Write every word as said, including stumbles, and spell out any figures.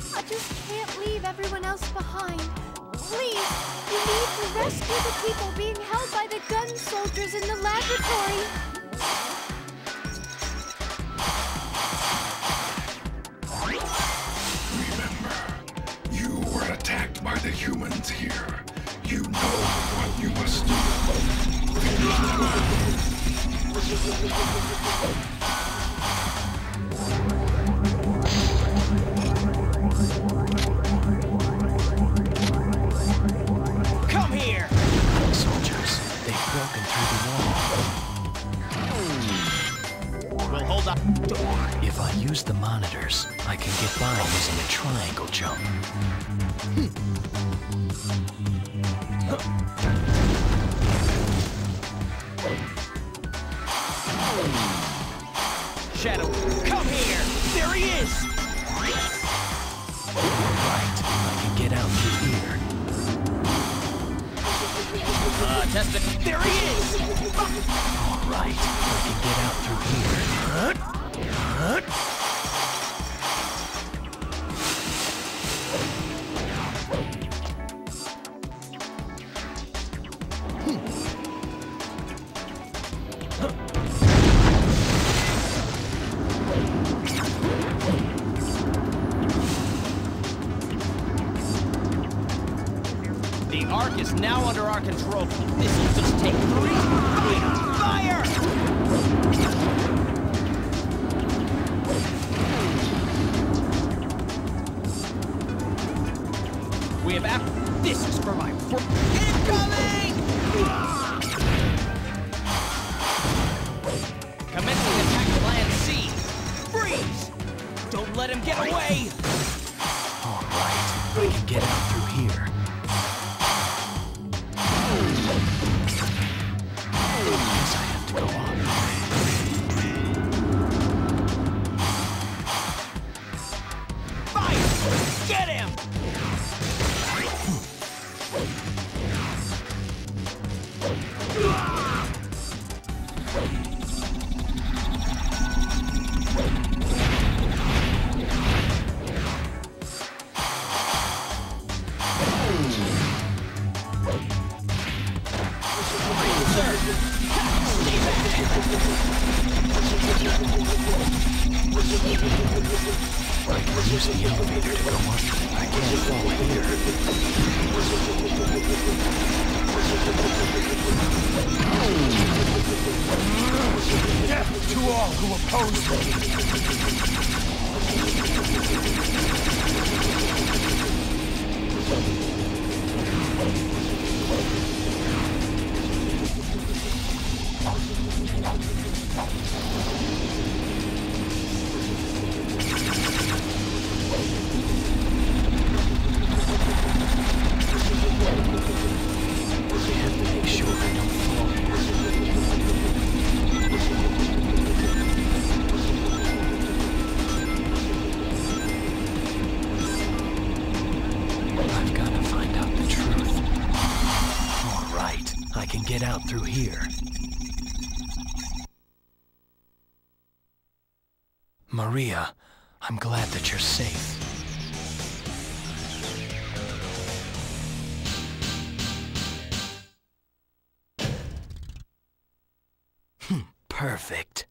I just can't leave everyone else behind. Please, you need to rescue the people being held by the gun soldiers in the laboratory. Remember, you were attacked by the humans here. You know what you must do. Come here! Soldiers, they've broken through the wall. We'll hold up. If I use the monitors, I can get by using a triangle jump. Shadow, come here! There he is! Right, I can get out through here. Uh, test it. There he is! All right, I can get out through here. The Ark is now under our control. This will just take three. Fire! We have app. This is for my. Incoming! Commencing attack plan C. Freeze! Don't let him get away! All right, I can get out through here. Guess I have to go up. Fire! Get him! I can use the elevator to go up. I can't fall here. Death to all who oppose Get out through here. Maria, I'm glad that you're safe. Hmm, perfect.